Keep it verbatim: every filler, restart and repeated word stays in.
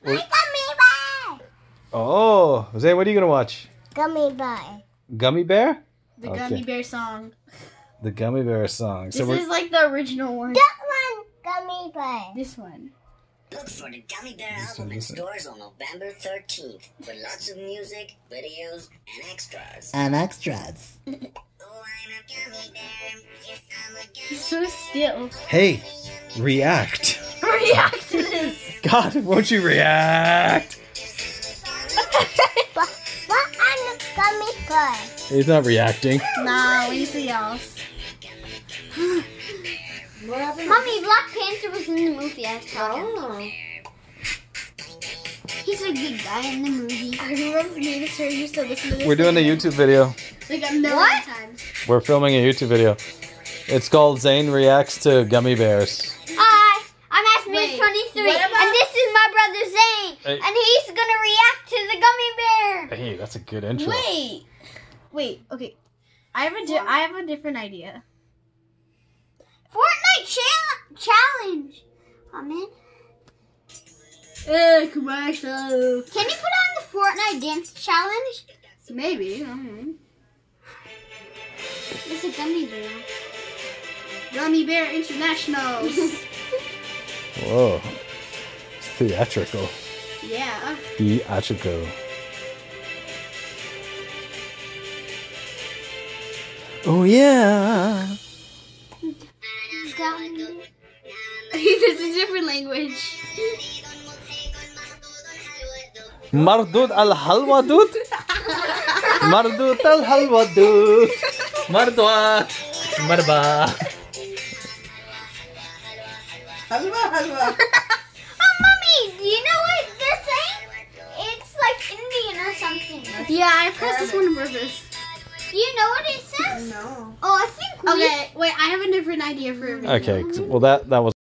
My Gummybear! Oh, Zain, what are you going to watch? Gummybear. Gummybear? The Okay. Gummybear song. The Gummybear song. This So we're... is like the original one. That one, Gummybear. This one. Look for the Gummybear album in stores on November thirteenth with lots of music, videos, and extras. And extras. Oh, I'm a Gummybear. Yes, I'm a Gummybear. He's so still. Hey, react. React to this. God, won't you react? But, but I'm a Gummybear. He's not reacting. Nah, we need something else. What happened? Mommy, Black Panther was in the movie. I saw him. Oh. He's a good guy in the movie. I remember me and Sarah used to listen to this. We're doing a YouTube video. like a million What? times. We're filming a YouTube video. It's called Zain Reacts to Gummy Bears. Hi, I'm Asmir Wait, twenty-three, what about- and this is my brother Zain, Hey. and he's gonna react to the Gummy Bear. Hey, that's a good intro. Wait. Wait. Okay. I have a di- I have a different idea. Fortnite cha- challenge. Oh man, Uh, commercial. can you put on the Fortnite dance challenge? Maybe. I don't know. It's a Gummy Bear. Gummybear International. Whoa. It's theatrical. yeah. Theatrical. Oh, yeah. Gummy. This is a different language. Mardud al halwa dud. Mardud al halwa dud. Mardwat. Marba. Halwa, halwa. Oh, Mommy, do you know what they're saying? It's like Indian or something. Yeah, I pressed this one on purpose. Do you know what it says? No. Oh, I think we Okay, wait. I have a different idea for a video. Okay, well, that, that was.